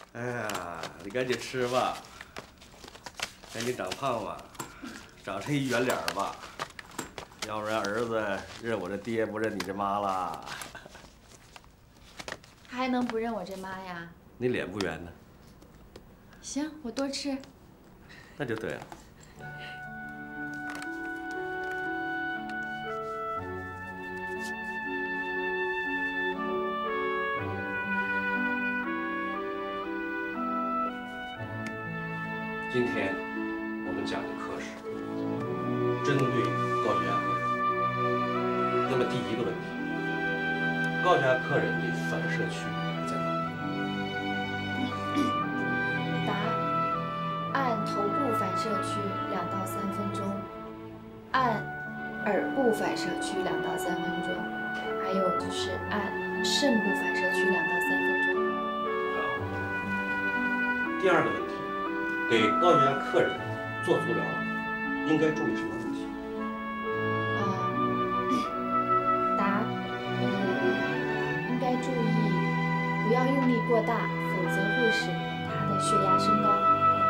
哎呀，你赶紧吃吧，赶紧长胖吧，长成一圆脸吧，要不然儿子认我这爹不认你这妈了。 他还能不认我这妈呀？ 你脸不圆呢。 行，我多吃。 那就对了。 今天我们讲的课是针对高血压客人。那么第一个问题，高血压客人的反射区在哪里？ 答：按头部反射区2到3分钟，按耳部反射区2到3分钟，还有就是按肾部反射区2到3分钟。 好。第二个问题。 给高血压客人做足疗，应该注意什么问题？ 答：应该注意不要用力过大，否则会使他的血压升高。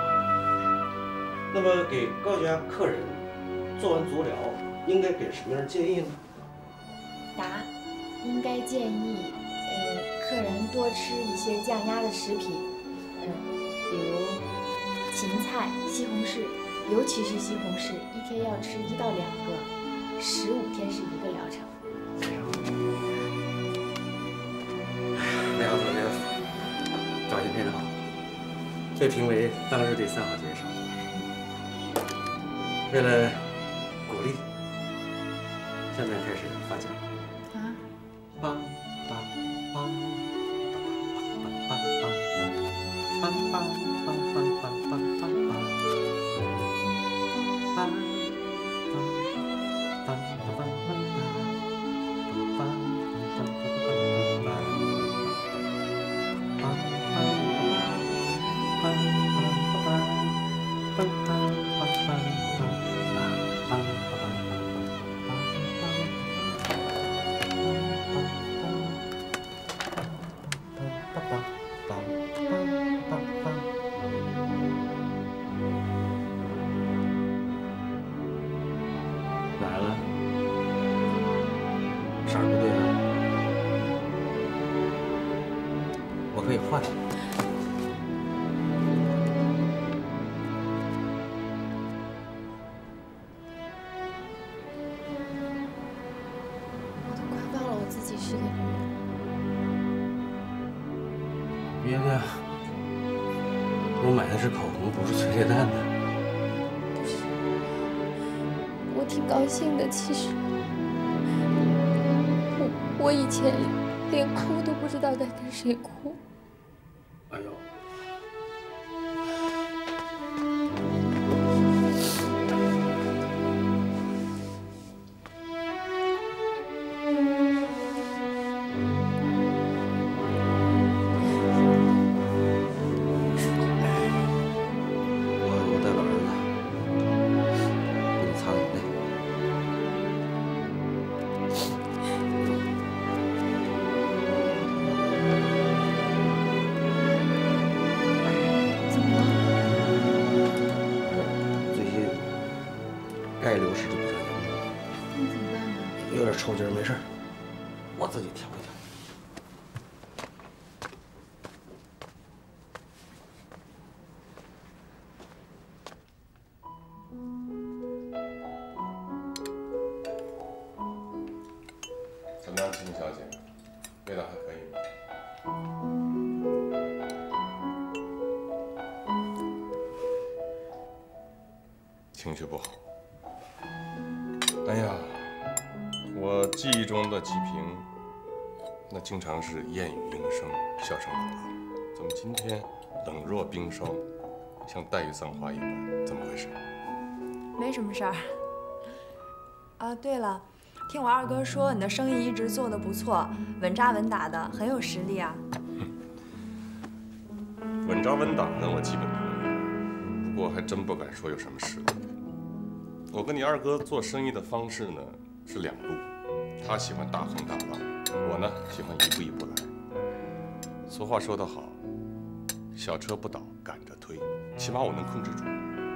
那么给高血压客人做完足疗，应该给什么样的建议呢？ 答：应该建议客人多吃一些降压的食品，比如。 芹菜、西红柿，尤其是西红柿，一天要吃1到2个，15天是1个疗程。 没有没有，表现非常好，被评为当日第3号选手。为了鼓励，下面开始发奖。啊！梆梆梆梆梆梆梆梆梆梆。 可以换。 我都快忘了我自己是个女人。 别的，我买的是口红，不是催泪弹的。 不是，我挺高兴的，其实。我以前连哭都不知道该跟谁哭。 哎呦！我带个儿子给你擦眼泪。钙流失就比较严重， 那怎么办呢？ 有点抽筋儿，没事儿，我自己调一调。 怎么样，秦小姐，味道还可以吗？情绪不好。 哎呀，我记忆中的吉平，那经常是燕语莺声，笑声朗朗。怎么今天冷若冰霜，像黛玉葬花一般？怎么回事？ 没什么事儿。啊，对了，听我二哥说你的生意一直做得不错，稳扎稳打的，很有实力啊。 稳扎稳打呢，我基本同意。不过还真不敢说有什么实力。 我跟你二哥做生意的方式呢是2路，他喜欢大风大浪，我呢喜欢一步一步来。俗话说得好， 小车不倒，赶着推，起码我能控制住。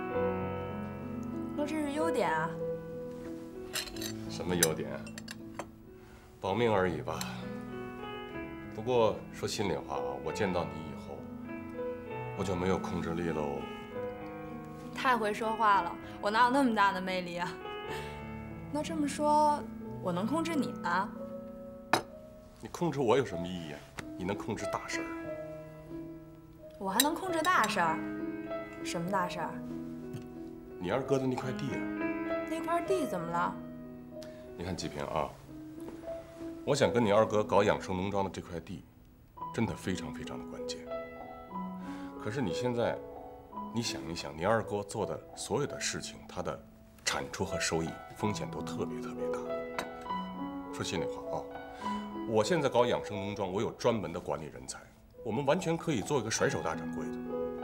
那这是优点啊。 什么优点？保命而已吧。不过说心里话啊，我见到你以后，我就没有控制力喽。 太会说话了，我哪有那么大的魅力啊？那这么说，我能控制你啊？ 你控制我有什么意义啊？你能控制大事儿。 我还能控制大事儿？什么大事儿？ 你二哥的那块地啊。 那块地怎么了？ 你看季平啊，我想跟你二哥搞养生农庄的这块地，真的非常非常的关键。可是你现在，你想一想，你二哥做的所有的事情，他的产出和收益风险都特别特别大。说心里话啊，我现在搞养生农庄，我有专门的管理人才，我们完全可以做一个甩手大掌柜的，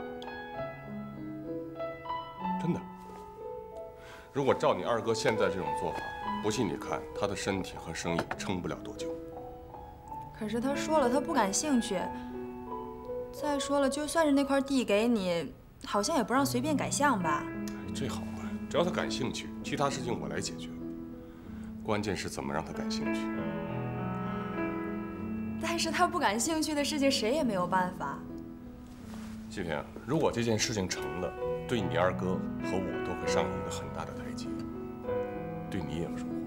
真的。如果照你二哥现在这种做法，不信你看他的身体和生意撑不了多久。 可是他说了，他不感兴趣。再说了，就算是那块地给你，好像也不让随便改项吧？ 这好办，只要他感兴趣，其他事情我来解决。关键是怎么让他感兴趣。 但是他不感兴趣的事情，谁也没有办法。 季平，如果这件事情成了，对你二哥和我都会上一个很大的台阶，对你也有收获。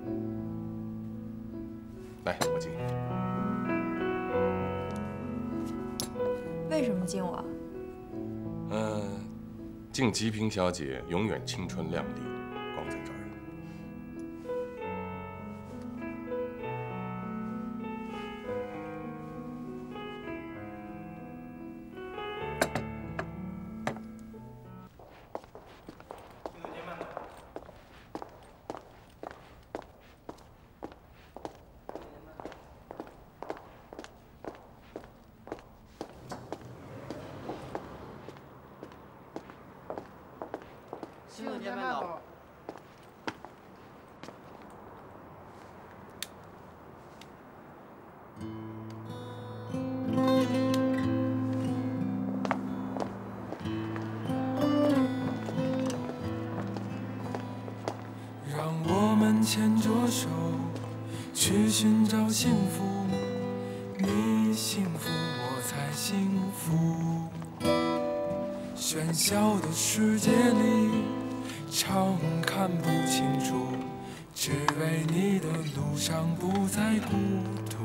来，我敬你。 为什么敬我？ 敬吉平小姐永远青春靓丽，光彩照人。 西总监慢走。 让我们牵着手去寻找幸福，你幸福我才幸福。喧嚣的世界里常看不清楚，只为你的路上不再孤独。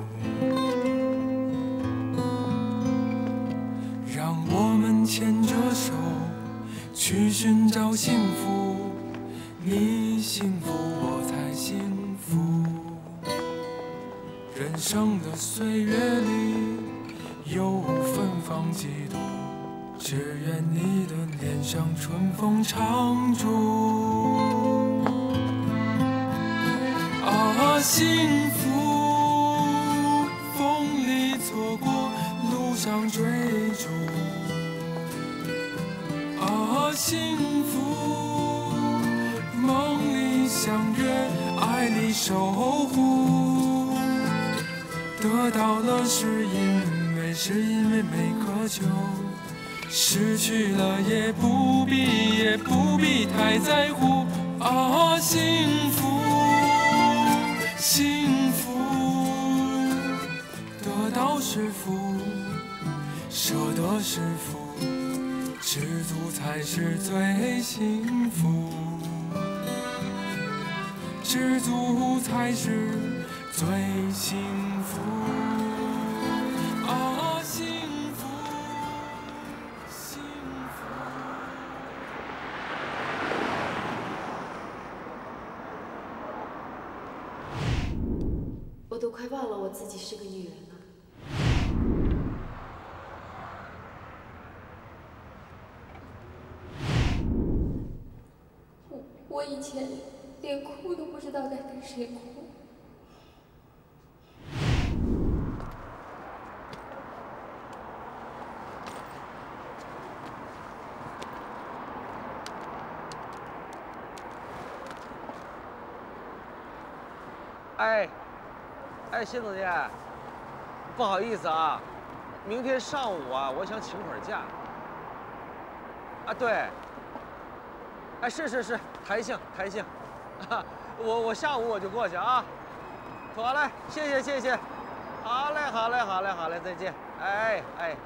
让我们牵着手去寻找幸福，你幸福我才幸福。人生的岁月里有芬芳几度，只愿你的脸上春风常驻。啊，幸福，风里错过，路上追逐。啊，幸福，梦里相约，爱里守护。得到了是因为没渴求，失去了也不必太在乎。啊，幸福，幸福，得到是福，舍得是福，知足才是最幸福，知足才是最幸福。啊，幸福，幸福。 我都快忘了我自己是个女人了。我以前连哭都不知道该跟谁哭。 哎，谢总监，不好意思啊， 明天上午啊，我想请会儿假。啊，对。哎，是，弹性。啊，我下午我就过去啊。妥了，谢谢。好嘞，再见。哎。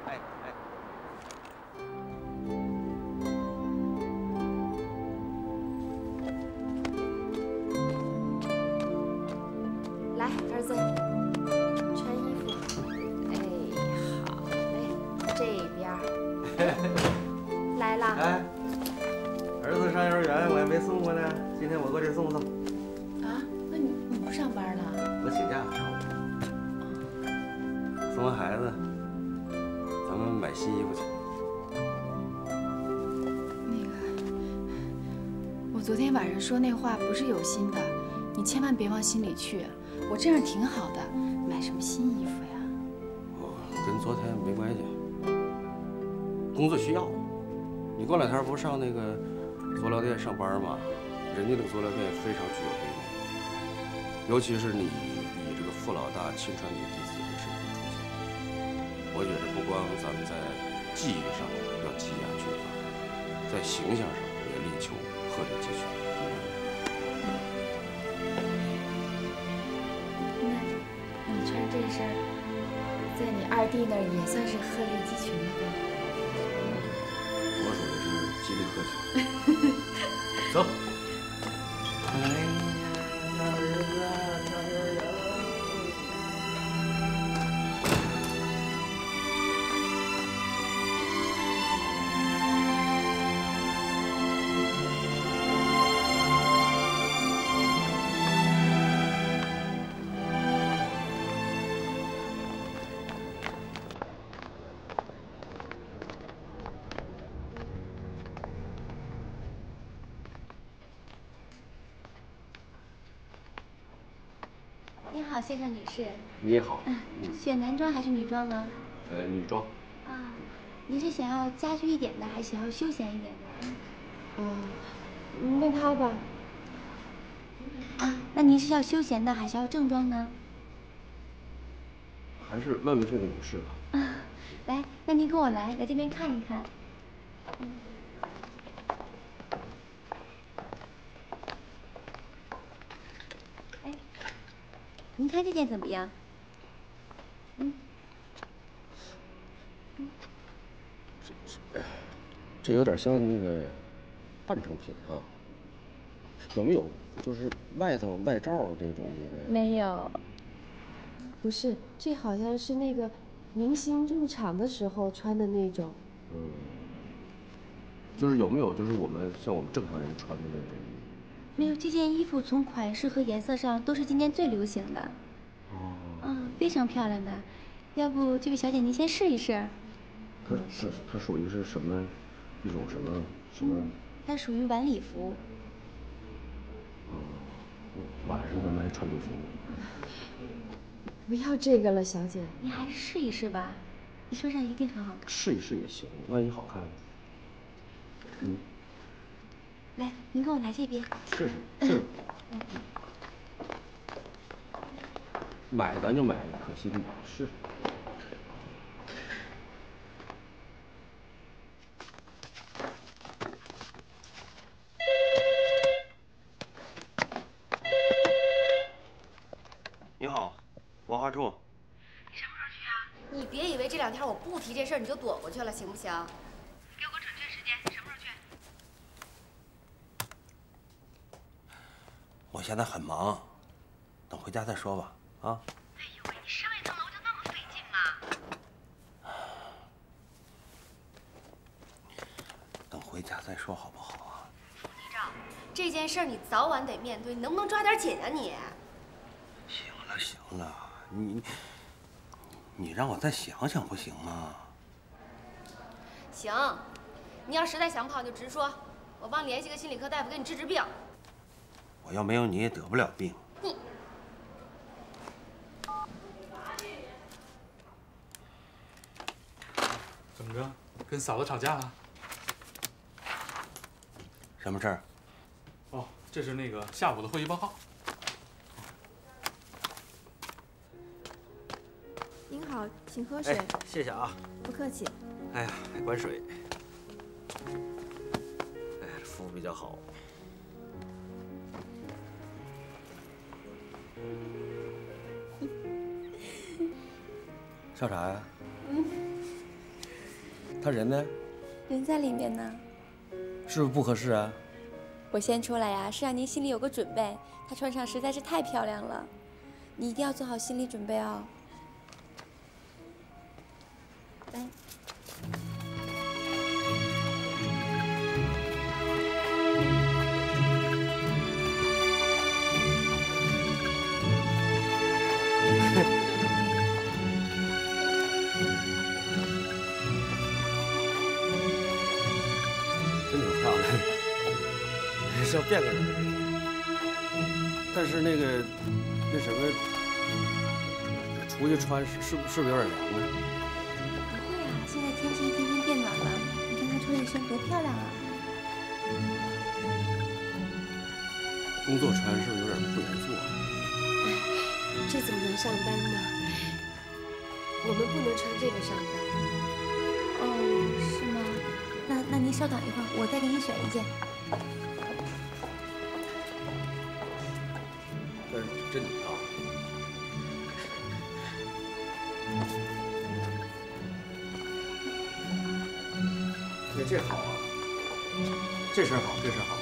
来，儿子，穿衣服。哎，好嘞，这边儿。来啦。 哎，儿子上幼儿园，我也没送过来，今天我过去送送。 啊？那你不上班了？ 我请假上午。送完孩子，咱们买新衣服去。 那个，我昨天晚上说那话不是有心的，你千万别往心里去。我这样挺好的，买什么新衣服呀？ 跟昨天没关系，工作需要。你过两天不上那个佐料店上班吗？人家那个佐料店非常具有规模，尤其是你以这个傅老大亲传女弟子的身份出现，我觉得不光咱们在技艺上要技雅俱发，在形象上也力求鹤立鸡群。 那你穿这身儿，在你二弟那儿也算是鹤立鸡群了吧？ 我说的是吉利客气。走。哎呀，大儿子上幼儿园了。 你好，先生女士。 你好。 选男装还是女装呢？ 女装。 啊，您是想要家居一点的，还是想要休闲一点的？ 那他吧。 啊，那您是要休闲的，还是要正装呢？ 还是问问这个女士吧。 来，那您跟我来这边看一看。哎，您看这件怎么样？ 这有点像那个半成品啊。有没有就是外头外罩这种那个？ 没有。不是，这好像是那个明星入场的时候穿的那种。 就是有没有就是我们像我们正常人穿的那种？ 没有，这件衣服从款式和颜色上都是今年最流行的。非常漂亮的。要不这位小姐您先试一试。 它属于是什么一种什么？ 它属于晚礼服。 晚上咱们还穿礼服。 不要这个了，小姐。 你还是试一试吧，你身上一定很好看。 试一试也行，万一好看。 来，您跟我来这边。 试。买咱就买，可惜不试。你好，文化处。 你什么时候去啊？你别以为这2天我不提这事儿你就躲过去了，行不行？给我个准确时间，什么时候去？ 我现在很忙，等回家再说吧。啊。 哎呦喂，你上一趟楼就那么费劲吗？ 等回家再说好不好啊？ 副局长，这件事儿你早晚得面对，你能不能抓点紧啊你？ 行了，你让我再想想不行吗？ 行，你要实在想不好就直说，我帮你联系个心理科大夫给你治病。 我要没有你也得不了病。 你怎么着？跟嫂子吵架了？ 什么事儿？ 哦，这是那个下午的会议报告。 您好， 请喝水。 哎，谢谢啊。 不客气。 哎呀，还管水。哎，这服务比较好。笑啥呀？他人呢？ 人在里面呢。 是不是不合适啊？ 我先出来呀，是让您心里有个准备。她穿上实在是太漂亮了，你一定要做好心理准备哦。来。 真挺漂亮，像变个人。但是那什么，出去穿是不是有点凉啊？ 不会啊，现在天气一天天变暖了，你看她穿一身多漂亮啊！ 工作穿是不是有点不严肃啊？ 这怎么能上班呢？我们不能穿这个上班。 哦，是吗？那您稍等一会儿，我再给你选一件。 但是真挺漂亮。对，这好啊，这身好，这身好。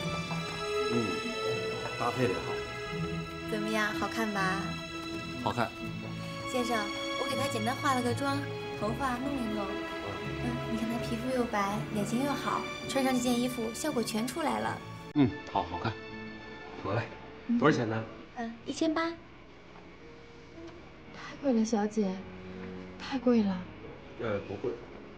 搭配的好。 怎么样，好看吧？ 好看。 先生，我给她简单化了个妆，头发弄一弄。你看她皮肤又白，脸型又好，穿上这件衣服效果全出来了。 好看。得嘞，多少钱呢 ？1800。 太贵了，小姐，太贵了。 不贵。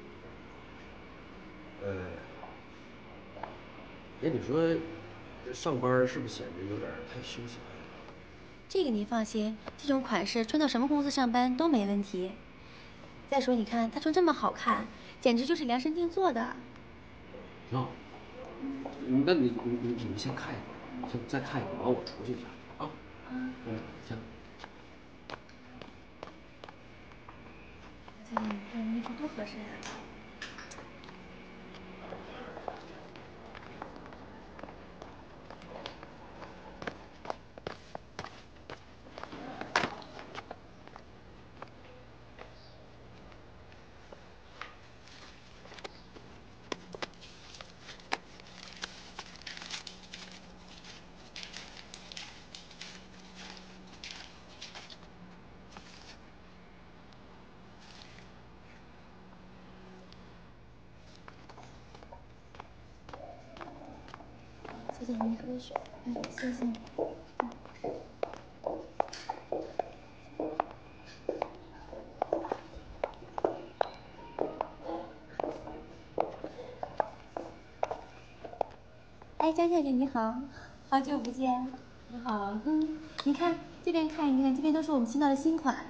你说上班是不是显得有点太休闲了？ 这个您放心，这种款式穿到什么公司上班都没问题。再说，你看她穿这么好看，简直就是量身定做的。 挺好。那你们先看一会儿，再看一会儿，完我出去一下啊。行。 小姐，你看衣服多合身啊！小姐，您喝水。谢谢。哎，张小姐你好，好久不见。 你好。 您看这边看一看，这边都是我们新到的新款。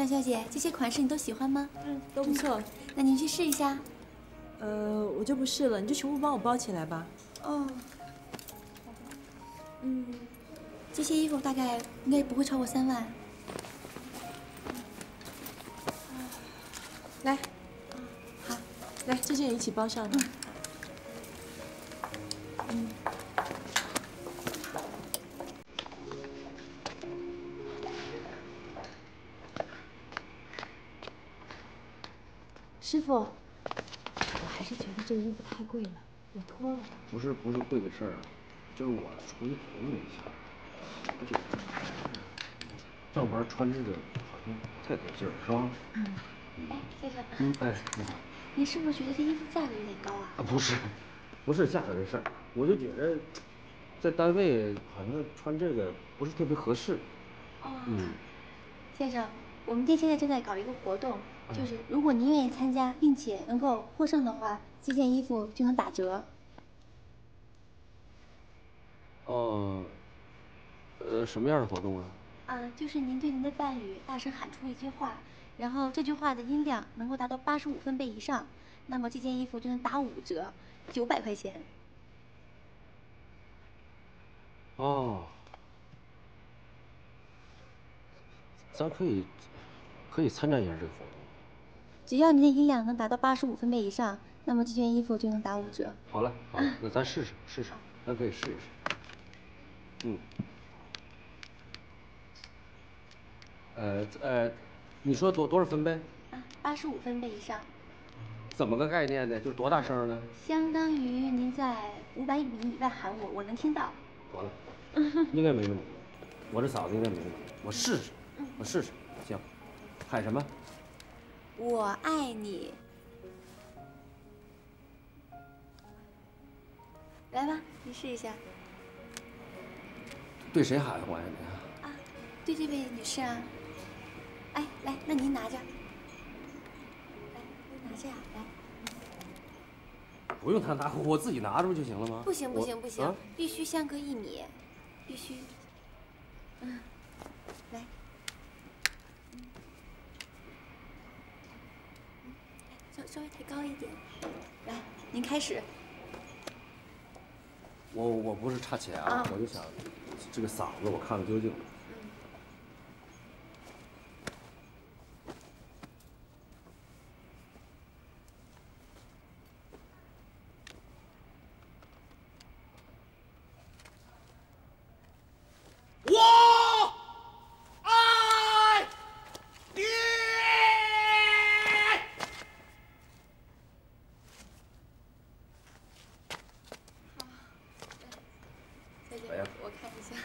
小姐，这些款式你都喜欢吗？ 都不错。 那您去试一下。 我就不试了，你就全部帮我包起来吧。 哦。这些衣服大概应该不会超过3万。 来， 好， 来这件也一起包上。 师傅，我还是觉得这个衣服太贵了，我脱了。 不是贵的事儿，就是我出于朋友一下，而且上班穿这个好像不太得劲儿，是吧？ 哎，先生。 哎，你好。 您是不是觉得这衣服价格有点高啊？ 不是价格的事儿，我就觉得在单位好像穿这个不是特别合适。 先生，我们店现在正在搞一个活动，就是如果您愿意参加，并且能够获胜的话，这件衣服就能打折。 什么样的活动啊？ 就是您对您的伴侣大声喊出一句话，然后这句话的音量能够达到85分贝以上，那么这件衣服就能打5折，900块钱。 咱可以参加一下这个活动。 只要您的音量能达到85分贝以上，那么这件衣服就能打5折。 好嘞，那咱试试，咱可以试一试。你说多少分贝 ？85分贝以上。 怎么个概念呢？就是多大声呢？ 相当于您在500米以外喊我能听到。 完了，应该没问题。我这嗓子应该没问题，我试试。行，喊什么？ 我爱你。来吧，你试一下。 对谁喊我爱你啊？对这位女士啊。哎，来，那您拿着。来，您拿着呀，来。 不用他拿，我自己拿着不就行了吗？ 不行，必须相隔1米，必须。来。稍微抬高一点。来，您开始。 我不是差钱啊，我就想这个嗓子我看个究竟。 我看一下，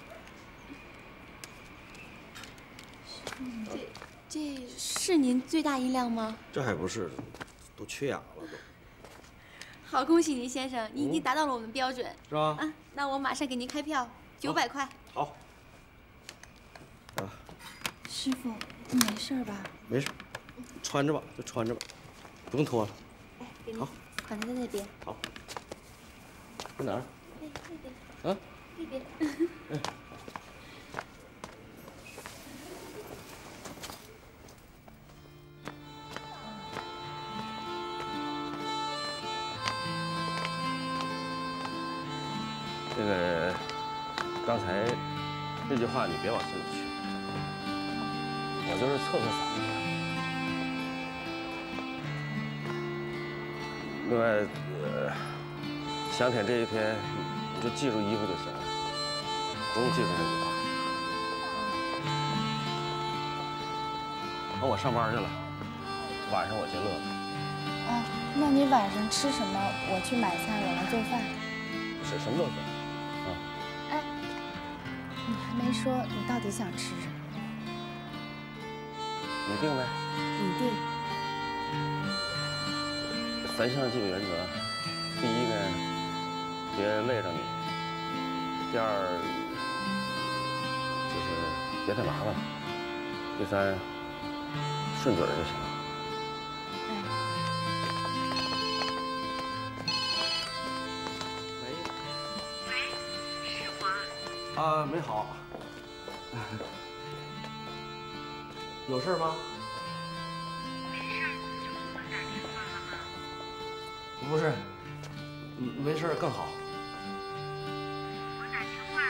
这是您最大音量吗？ 这还不是，都缺氧了都。 好，恭喜您先生，您已经达到了我们标准， 是吧？ 那我马上给您开票，900块。 好。 师傅，你没事吧？ 没事，穿着吧，就穿着吧，不用脱了。 哎，给您，款在那边。 好。在哪儿？ 那边。 啊？ 那边。 这个刚才那句话你别往心里去，我就是测测嗓子。另外，想起这一天，你就记住衣服就行了，不用记住那句话。我上班去了，晚上我接乐子。 啊，那你晚上吃什么？我去买菜，我来做饭。 什么都行。 哎，你还没说你到底想吃什么？ 你定呗。 你定。 3项基本原则：第一呢，别累着你；第二，就是别太麻烦；第三，顺嘴就行了。没好， 有事吗？不是，没事更好。 我打电话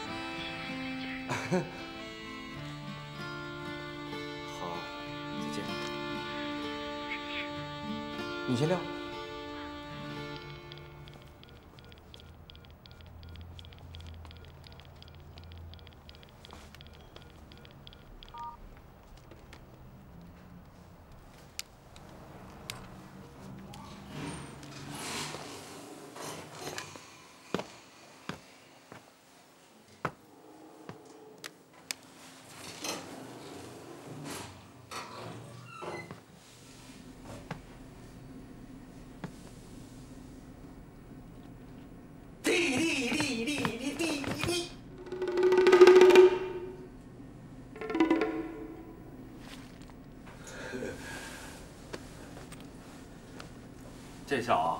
好，再见。你先撂。这下啊，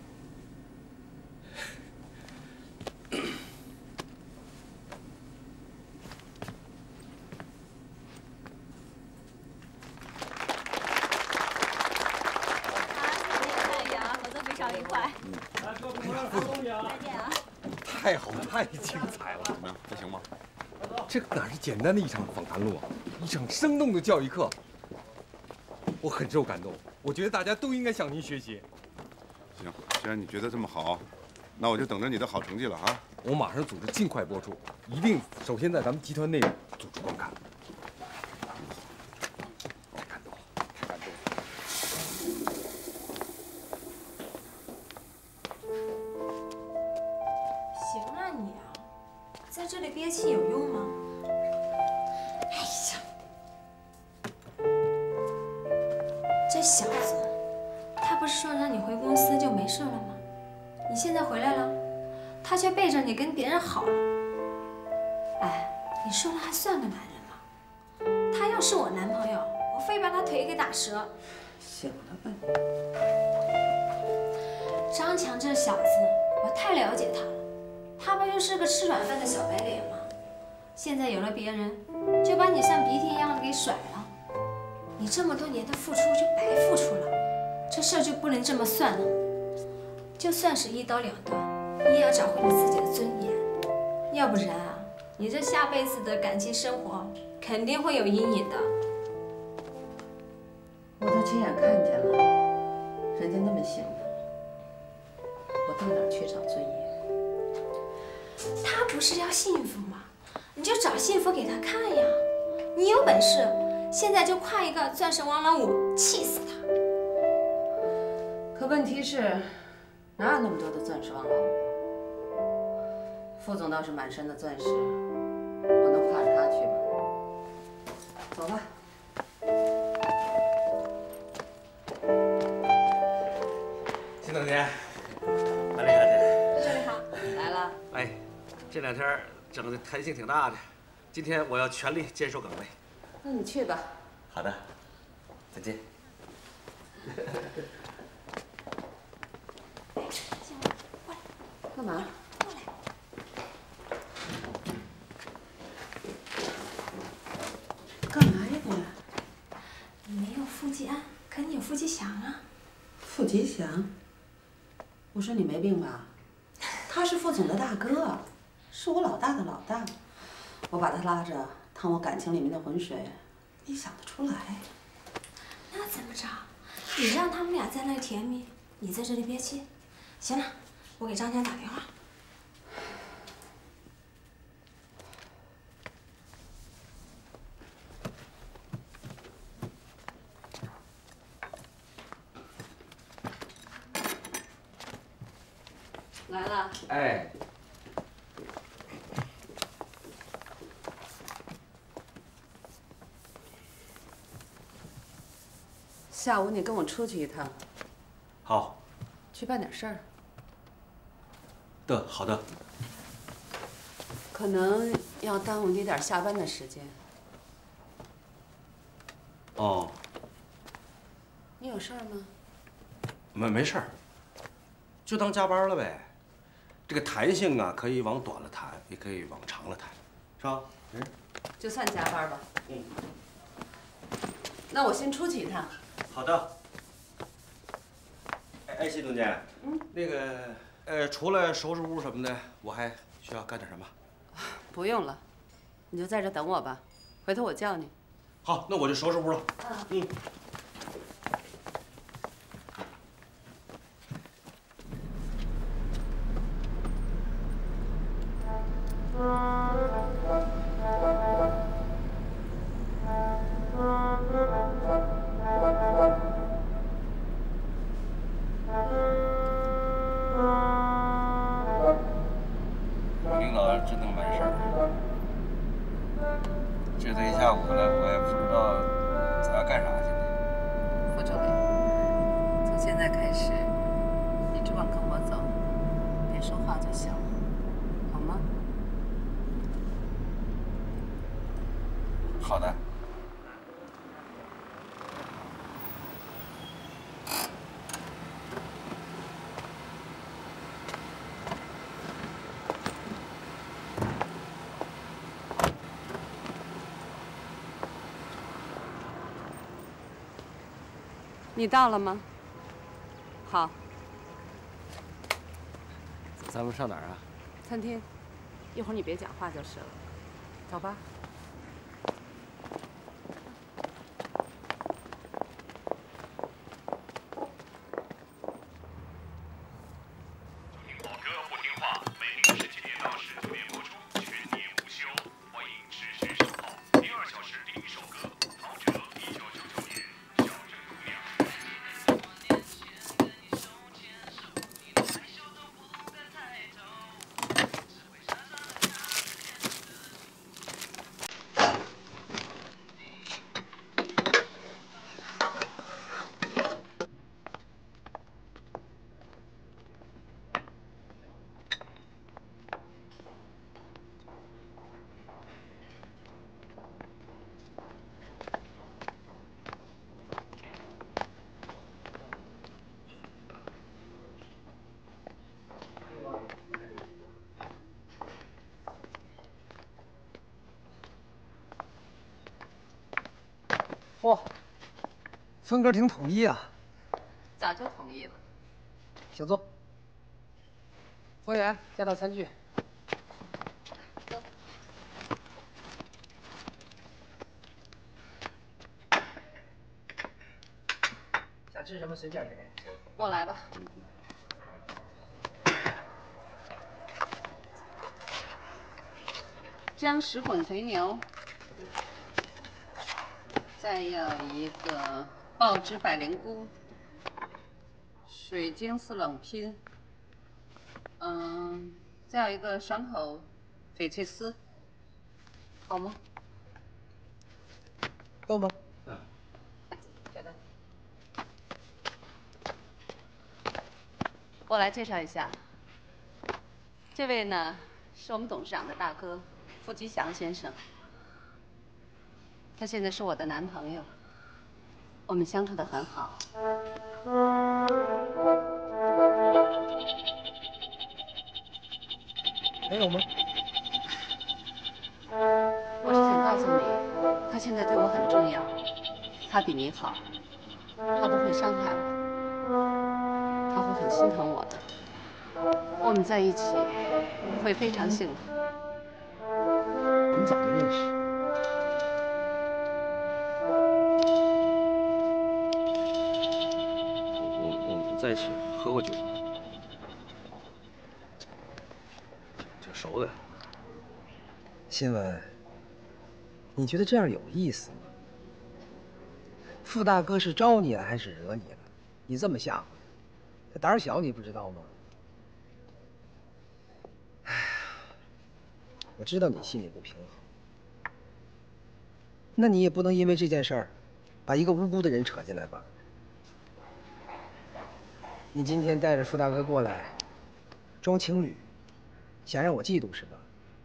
太好，太精彩了！怎么样，还行吗？这哪是简单的一场访谈录啊，一场生动的教育课。我很受感动，我觉得大家都应该向您学习。 行，既然你觉得这么好，那我就等着你的好成绩了啊！ 我马上组织尽快播出，一定首先在咱们集团内部组织观看。太感动了，太感动了！ 行啊你啊，在这里憋气有用吗？哎呀，这小子，他不是说让你回公司就没事了吗？你现在回来了，他却背着你跟别人好了。哎，你说他还算个男人吗？他要是我男朋友，我非把他腿给打折。 行了吧你。 张强这小子，我太了解他了，他不就是个吃软饭的小白脸吗？现在有了别人，就把你像鼻涕一样的给甩了，你这么多年的付出就白付出了，这事儿就不能这么算了。就算是一刀两断，你也要找回你自己的尊严，要不然啊，你这下辈子的感情生活肯定会有阴影的。 我都亲眼看见了，人家那么幸福，我到哪儿去找尊严？ 他不是要幸福吗？你就找幸福给他看呀！你有本事，现在就跨一个钻石王老五，气死他！ 可问题是，哪有那么多的钻石王老五？副总倒是满身的钻石，我能跨着他去吗？走吧。 金总监，管理小姐， 这里好，来了。 哎，这两天整的弹性挺大的，今天我要全力坚守岗位。 那你去吧。 好的，再见。 干嘛？干嘛呀你？ 你没有腹肌安，可你有腹肌祥啊。 傅吉祥，我说你没病吧？他是副总的大哥，是我老大的老大，我把他拉着趟我感情里面的浑水，你想得出来？ 那怎么着？你让他们俩在那甜蜜，你在这里憋气。行了，我给张强打电话。 来了。 哎。 下午你跟我出去一趟。 好。 去办点事儿。 好的。 可能要耽误你点下班的时间。 哦。 你有事儿吗？ 没事儿，就当加班了呗。这个弹性啊，可以往短了弹，也可以往长了弹，是吧？ 就算加班吧。 嗯。 那我先出去一趟。 好的。哎，谢总监，那个除了收拾屋什么的，我还需要干点什么？ 不用了，你就在这等我吧，回头我叫你。 好，那我就收拾屋了。嗯。 领导真能办事儿，这一下午了，我也不知道咱要干啥去。 副助理，从现在开始，你只管跟我走，别说话就行了，好吗？ 好的。 你到了吗？好。 咱们上哪儿啊？ 餐厅，一会儿你别讲话就是了。走吧。 嚯，风格挺统一啊！ 早就同意了。 请坐。服务员，加道餐具。 走。 想吃什么随便点。 我来吧。姜石滚肥牛。再要一个爆汁百灵菇，水晶丝冷拼，再要一个爽口翡翠丝，好吗？ 够吗？ 小的。我来介绍一下，这位呢是我们董事长的大哥傅吉祥先生。他现在是我的男朋友，我们相处得很好。 还有吗？ 我是想告诉你，他现在对我很重要，他比你好，他不会伤害我，他会很心疼我的。我们在一起会非常幸福。 我们早就认识。 我们在一起喝过酒，挺熟的。 新闻，你觉得这样有意思吗？傅大哥是招你了还是惹你了？你这么吓唬他，胆儿小你不知道吗？哎呀，我知道你心里不平衡，那你也不能因为这件事儿，把一个无辜的人扯进来吧？你今天带着傅大哥过来，装情侣，想让我嫉妒是吧？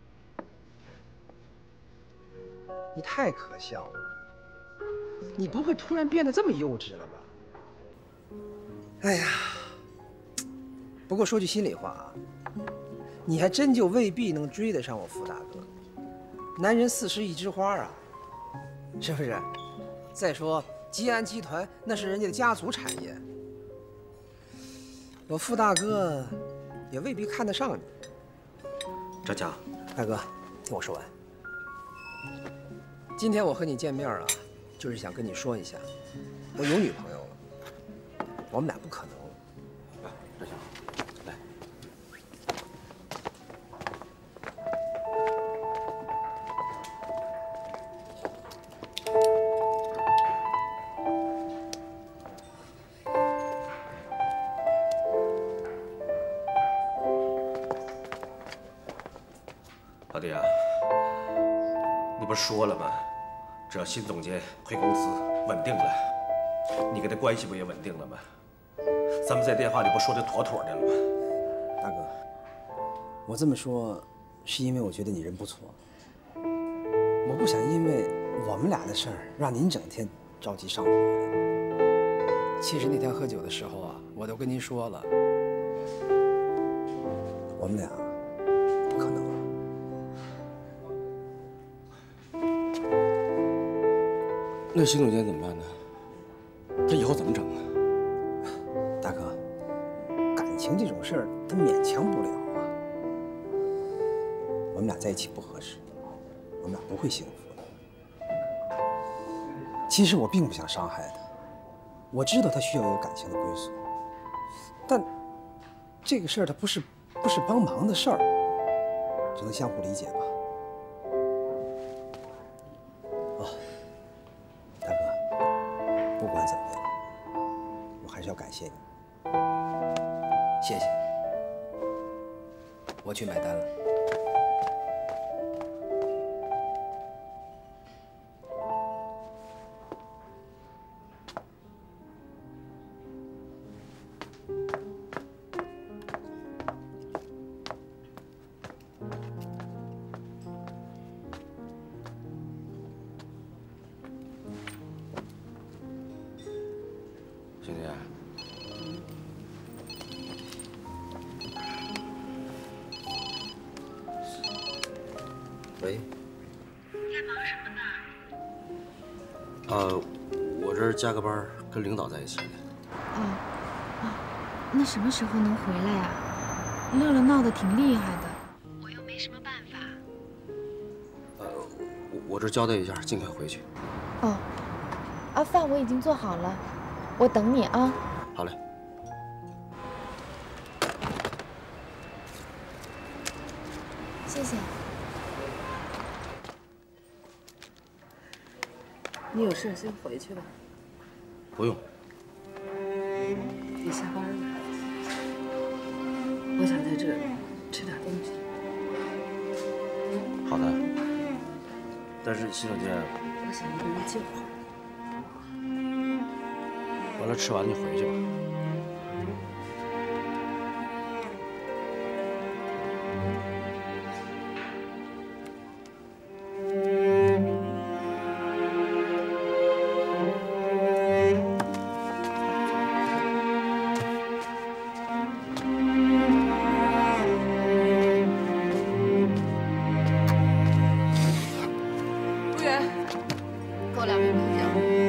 你太可笑了！你不会突然变得这么幼稚了吧？哎呀，不过说句心里话啊，你还真就未必能追得上我傅大哥。男人40一枝花啊，是不是？再说吉安集团那是人家的家族产业，我傅大哥也未必看得上你。 张强， 大哥，听我说完。今天我和你见面啊，就是想跟你说一下，我有女朋友了，我们俩不可能。 张强，来。老弟啊，你不是说了吗？只要新总监回公司稳定了，你跟他关系不也稳定了吗？咱们在电话里不说的妥妥的了吗？ 大哥，我这么说是因为我觉得你人不错，我不想因为我们俩的事儿让您整天着急上火的。其实那天喝酒的时候啊，我都跟您说了，我们俩不可能。 那新总监怎么办呢？他以后怎么整啊？ 大哥，感情这种事儿他勉强不了啊。我们俩在一起不合适，我们俩不会幸福的。其实我并不想伤害他，我知道他需要有感情的归宿，但这个事儿它不是帮忙的事儿，只能相互理解吧。不管怎么样，我还是要感谢你，谢谢。我去买单了。 兄弟， 喂， 在忙什么呢？我这儿加个班，跟领导在一起呢。 那什么时候能回来呀？乐乐闹得挺厉害的， 我又没什么办法。 我这交代一下，尽快回去。 饭我已经做好了，我等你啊。 好嘞。 谢谢。 你有事先回去吧。 不用。 你下班了？我想在这儿吃点东西。 好的。但是新总监， 我想一个人静会儿。 完了，吃完就回去吧。 服务员，给我2瓶啤酒。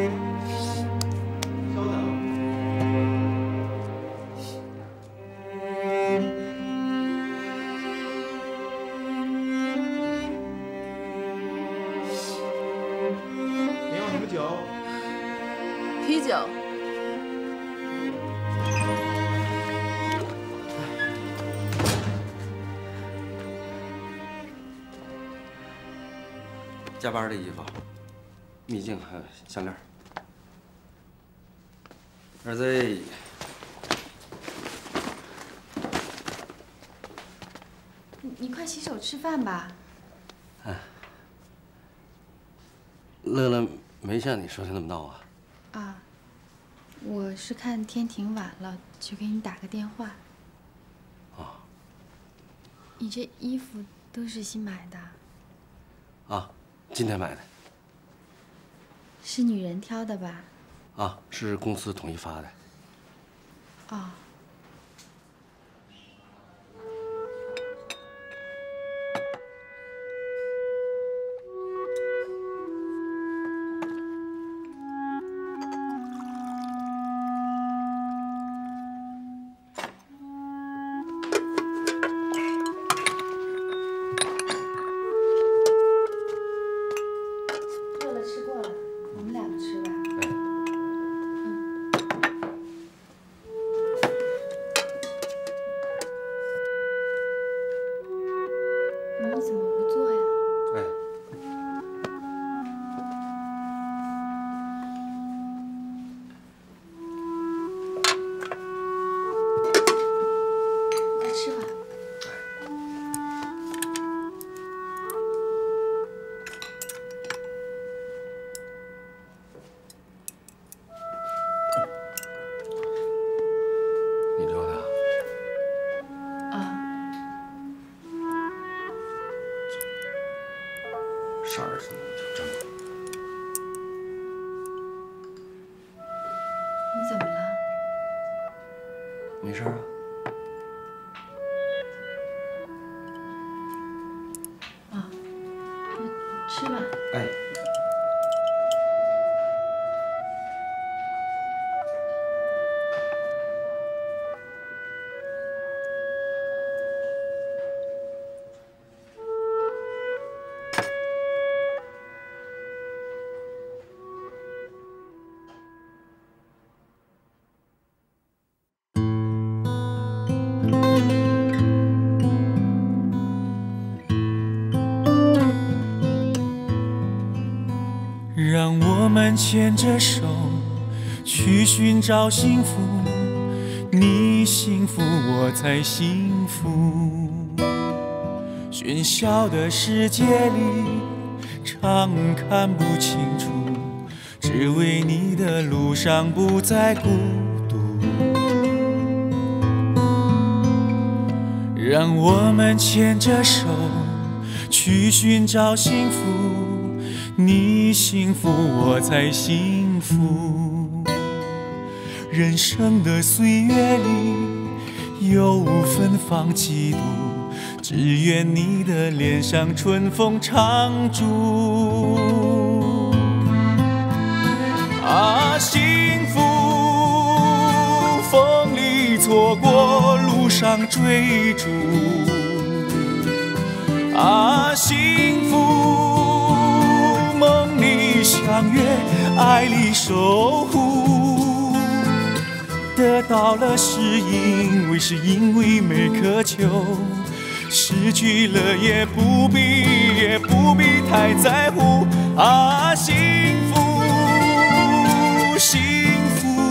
啤酒。 加班的衣服，秘境还有项链。儿子， 你快洗手吃饭吧。 乐乐没像你说的那么闹啊。 我是看天挺晚了，就给你打个电话。你这衣服都是新买的？ 今天买的。 是女人挑的吧？ 是公司统一发的。 没事啊？ 啊，吃吧。 哎。 让我们牵着手去寻找幸福，你幸福我才幸福。喧嚣的世界里常看不清楚，只为你的路上不再孤独。让我们牵着手去寻找幸福，你幸福我才幸福。人生的岁月里有芬芳几度，只愿你的脸上春风常驻。啊，幸福风里错过，路上追逐。啊，幸福梦里相约，爱里守护。得到了是因为没渴求，失去了也不必太在乎。啊，幸福幸福，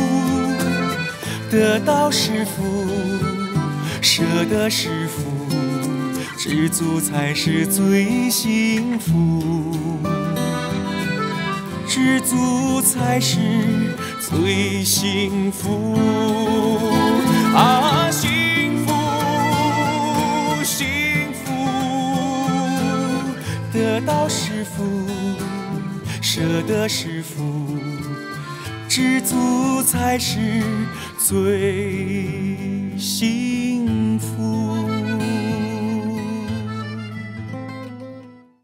得到是福，舍得是福，知足才是最幸福，知足才是最幸福。啊，幸福幸福，得到是福，舍得是福，知足才是最幸福。